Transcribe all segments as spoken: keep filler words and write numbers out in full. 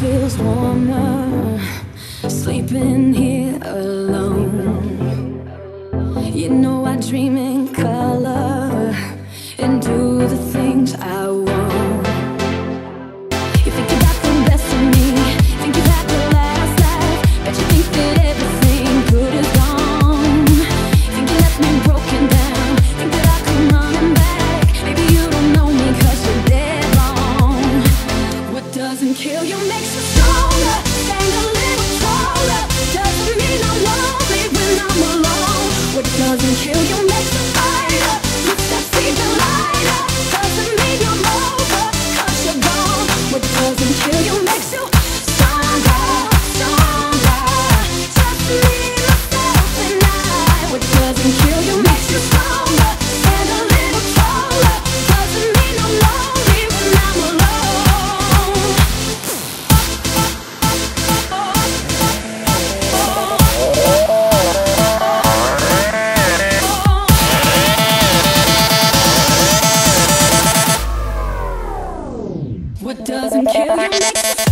feels warmer sleeping here alone. You know I dream in color and do the things I want. You think you got the best of me, think you had the last laugh, but you think that everything good is gone. Think you left me broken down, think that I come running back. Maybe you don't know me cause you're dead wrong. What doesn't kill you makes you stronger. Stand a little taller. Doesn't mean I'm lonely when I'm alone. What doesn't kill you makes you fighter. Footsteps even lighter. Doesn't mean you're over cause you're gone. What doesn't kill you makes you stronger, stronger. Just me, myself and I. What doesn't kill you makes you stronger. Stand a little taller. Doesn't mean I'm lonely when I'm alone. What doesn't kill you makes you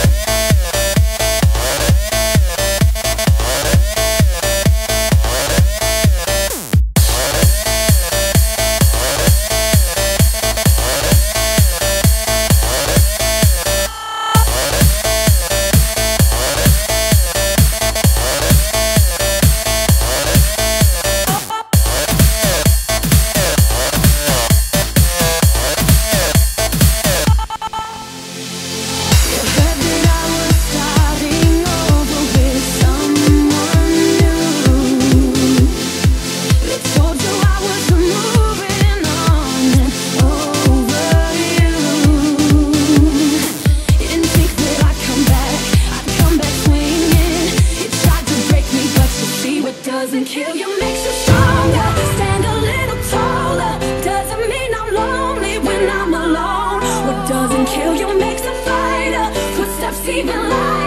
doesn't kill you makes you stronger. Stand a little taller. Doesn't mean I'm lonely when I'm alone. What doesn't kill you makes a fighter. Footsteps even lighter.